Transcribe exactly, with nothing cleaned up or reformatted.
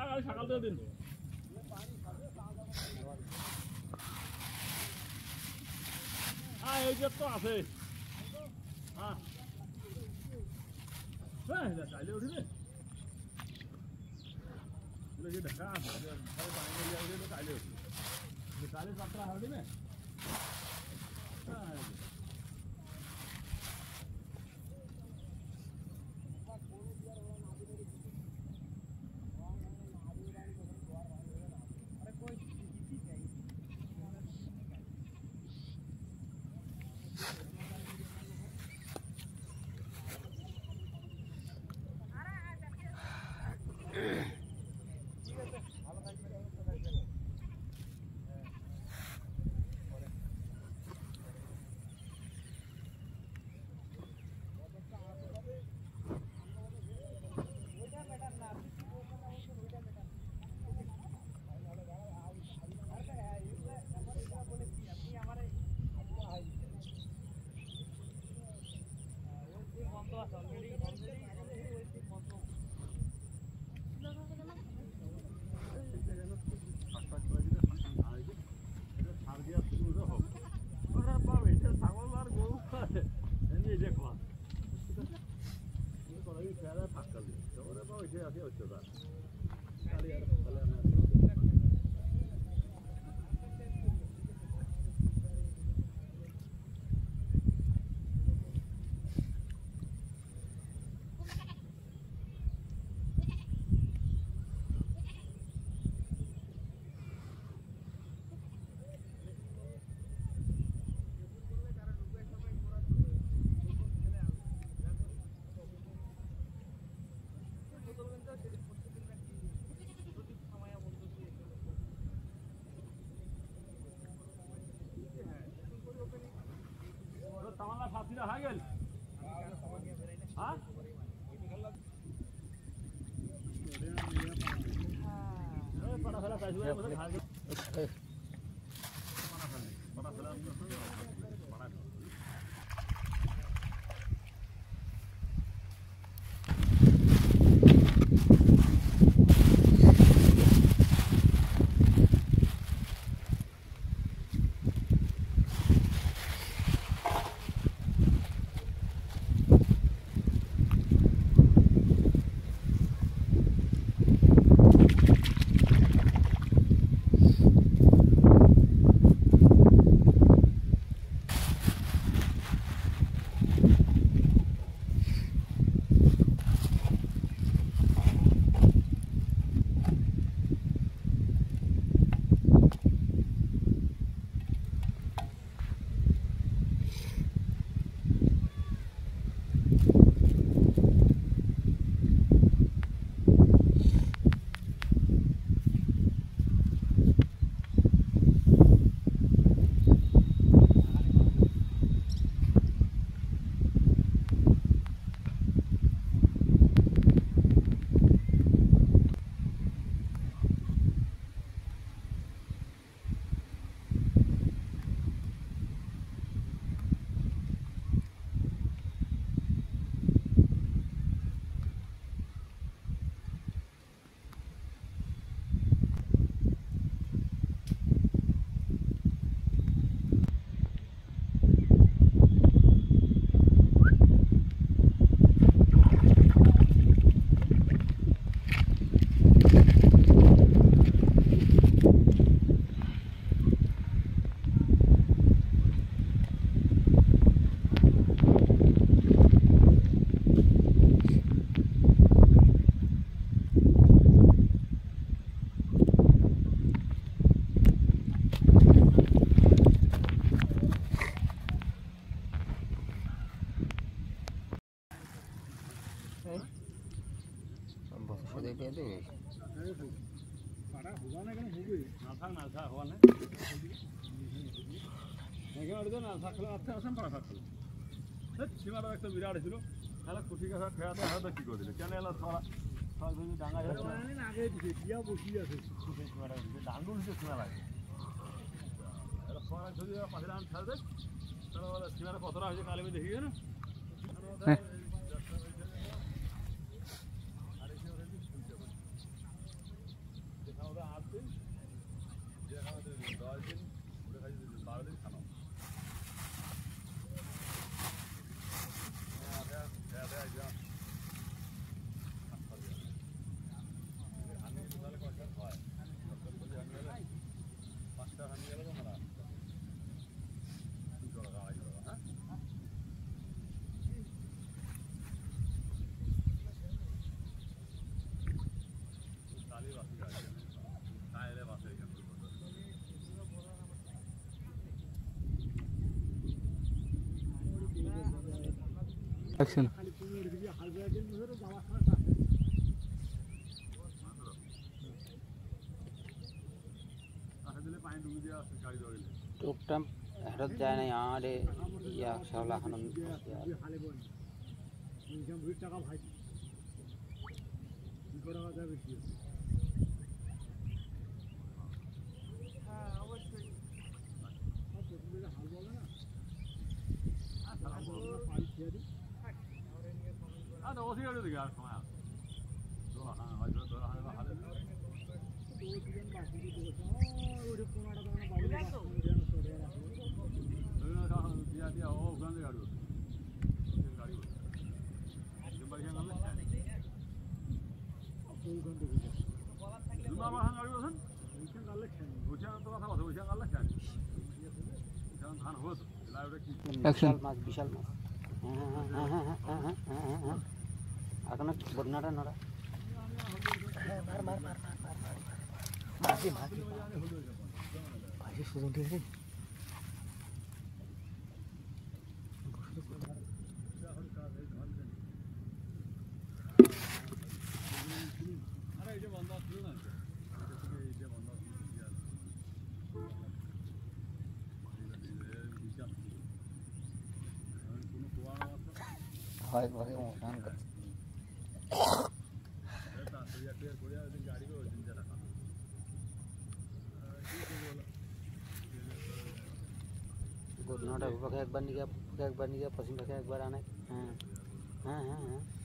সকাল থেকে দিন হ্যাঁ এই যে তো আছে হ্যাঁ চাইলে উঠিবে ঢাকা আছে পানি চাইলে উঠি চাইলে যাত্রা হবে না হ্যাঁ সাথীরা হয়ে গেল হ্যাঁ পড়া ফেলা চাইছিল পড়া ফেলা সীমাটা একটা বিরাট ছিল তাহলে কুটি গাছা খেয়াতে হয়তো কি করে দিলে কেন এলো ছড়া ডাঙা আগে দিয়া বসি আছে ডাঙ্গুল দিতে সীমা লাগে ছড়া যদি পাশে রান ছাড়বে তাহলে সীমাটা কতটা হয়েছে কালে আমি দেখি না অ্যাকশন টুকটাম হেঁটত যায় না আরে ইয়া শাওলা খানন টাকা ভাই দুশো টাকা যাবে কি হাল বলে না আচ্ছা ওসি গাড়ি দিকে আর সময় আছে ধরা হ্যাঁ হয়তো ধরা হয় বা হালে দিয়া দিয়া ও ওখান থেকে গাড়ি গাড়ি বাড়ি গাড়ি বলছেন তো কথা বলছে ওইখান গাড়লে খেয়ে ধান হতো বিশাল মাছ বিশাল মাছ হ্যাঁ হ্যাঁ হ্যাঁ হ্যাঁ হ্যাঁ হ্যাঁ হ্যাঁ হ্যাঁ এখন বদনাটা নড়া মার মার মার মার মার মার ভাজি ভাজি ভাজি সুজন ঠিক আছে আরে এই যে বন্ধ ছিল না এই যে বন্ধ হয় ভাগে মোটান করছে বদনাটা একবার নিয়ে একবার নিয়ে পশ্চিম পাখে একবার আনে হ্যাঁ হ্যাঁ হ্যাঁ হ্যাঁ